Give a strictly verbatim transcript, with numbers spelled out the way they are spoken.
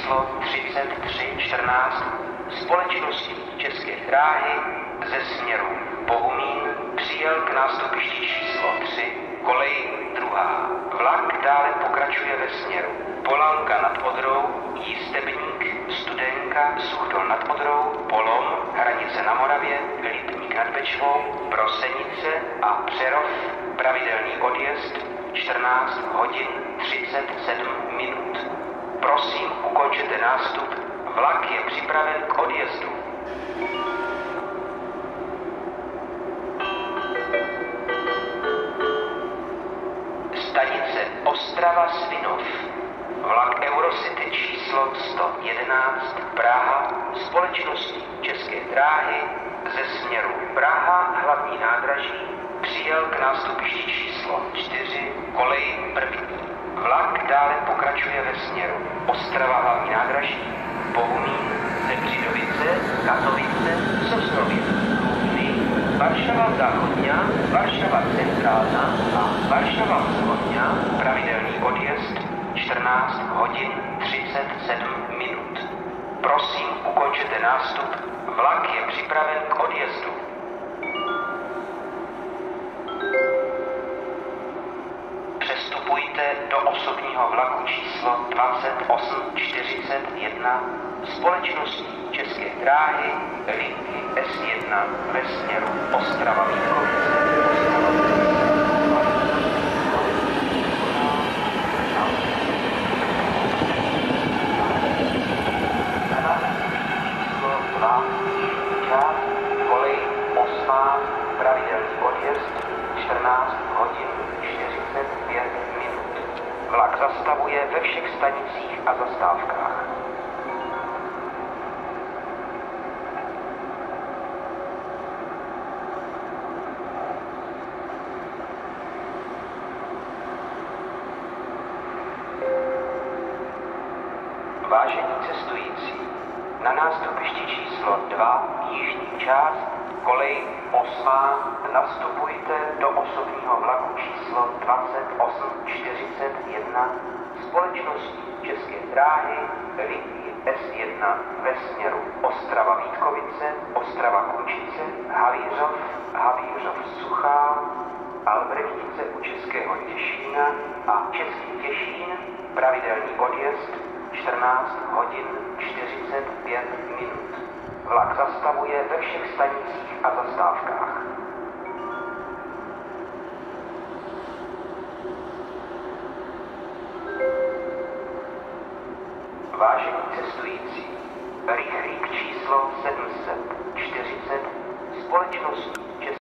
číslo třicet tři čtrnáct společnosti České dráhy ze směru Bohumín přijel k nástupišti číslo tři, kolej druhá. Vlak dále pokračuje ve směru Polanka nad Odrou, Jistebník, Studenka, Suchdol nad Odrou, Polom, Hranice na Moravě, Lipník nad Bečvou, Brosenice a Přerov. Pravidelný odjezd čtrnáct hodin třicet sedm minut. Prosím, ukončete nástup. Vlak je připraven k odjezdu. Stanice Ostrava Svinov. Vlak Eurocity číslo sto jedenáct Praha společnosti České dráhy ze směru Praha hlavní nádraží přijel k nástupišti číslo čtyři, kolej první. Vlak dále pokračuje ve směru Ostrava hlavní nádraží, Bohumín, Sedřidovice, Katovice, Sosnovic, Lubny, Varšava záchodňa, Varšava centrálna a Varšava vzhodňa. Pravidelný odjezd čtrnáct hodin třicet sedm minut. Prosím, ukončete nástup. Vlak je připraven k odjezdu. Přestupujte do osobního vlaku číslo dvacet osm čtyřicet jedna společnosti České dráhy linky S jedna ve směru Ostrava Vítkovice. Kolej osmá, pravidelný odjezd čtrnáct hodin čtyřicet pět minut. Vlak zastavuje ve všech stanicích a zastávkách. Vážení cestující, na nástupišti číslo dva, jižní část, kolej osmá, nastupujte do osobního vlaku číslo dvacet osm čtyřicet jedna společnosti České dráhy linky S jedna ve směru Ostrava Vítkovice, Ostrava Kunčice, Havířov, Havířov Suchá, Albrechtice u Českého Těšína a Český Těšín. Pravidelný odjezd čtrnáct hodin čtyřicet pět minut. Vlak zastavuje ve všech stanicích a zastávkách. Vážení cestující, rychlík číslo sedm set čtyřicet společnosti